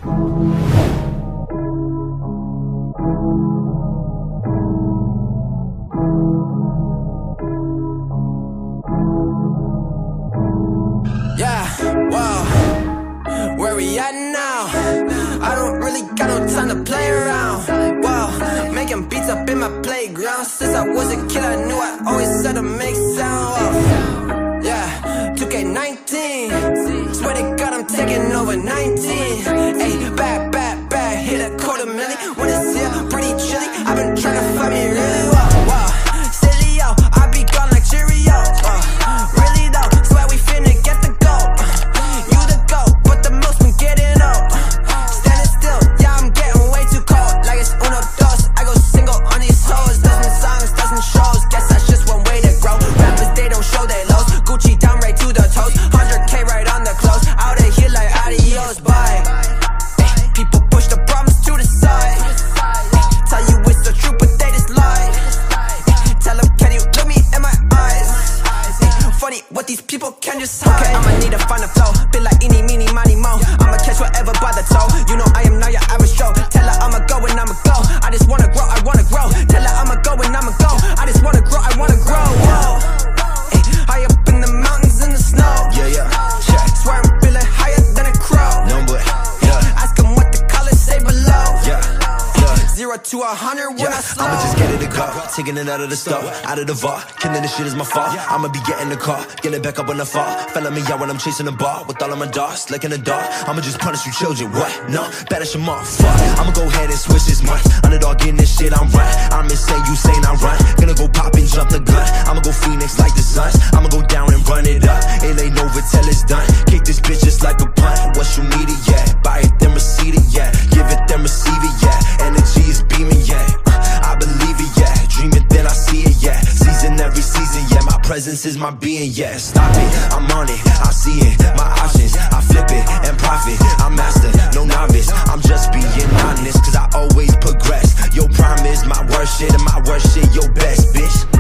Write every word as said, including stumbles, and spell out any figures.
Yeah, whoa, where we at now? I don't really got no time to play around. Whoa, making beats up in my playground. Since I was a kid I knew I always had to make sound. Whoa. Yeah, two K nineteen, swear to God I'm taking over nineteen. Ayy, bad, bad, bad, hit a quarter million. When it's here, pretty chilly, I've been trying to find me really well. Whoa, silly yo, I be gone like Cheerio. Whoa, really though, swear we finna get the goal. You the goat, but the most been getting old. Standing still, yeah I'm getting way too cold. Like it's uno dos, I go single on these hoes. Dozen songs, dozen shows, guess that's just one way to grow. Rappers, they don't show their lows. Gucci down right to the toes, one hundred K right on the clothes. Out of here like adios, bye. Ay, people push the problems to the side. Ay, tell you it's the truth, but they just lie. Ay, tell them, can you look me in my eyes? Ay, funny what these people can just hide. Okay, I'ma need to find a flow, feel like eeny, meeny, miny, mo. I'ma catch whatever by the toe. You know I am not your average Joe. Tell her I'ma go and I'ma go. I just wanna grow, I wanna grow. Tell her I'ma go and I'ma go. I just wanna grow, I wanna grow. Whoa. Ay, high up in the mountains in the snow. Yeah, yeah, check. Swear I'm feeling higher than a crow. No, but, yeah. Ask them what the colors say below. Yeah, yeah. Zero to a hundred when Yeah, I slow. I'ma just get it to go, taking it out of the store, out of the vault. Killing this shit is my fault. I'ma be getting the car, getting back up on the fall. Fella me out when I'm chasing the ball with all of my dogs, like in the dark. I'ma just punish you children, what? No, banish them off, fuck. I'ma go ahead and switch this month. Underdog getting this shit, I'm right. I'm insane, you saying I run. Gonna go pop and jump the gun. I'ma go Phoenix like the Suns. I'ma go down and run it up. It ain't over till it's done. Kick this bitch just like a punt. What you need it, yeah. Buy it, then receive it, yeah. Give it, then receive it, yeah. Energy is beaming, yeah. I believe it, yeah. Dream it, then I see it, yeah. Season every season, yeah. My presence is my being, yeah. Stop it, I'm on it, I see it. My options, I flip it and profit. I'm master, no novice. I'm just being honest, cause I always progress. Your prime is my worst shit, and my worst shit your best, bitch.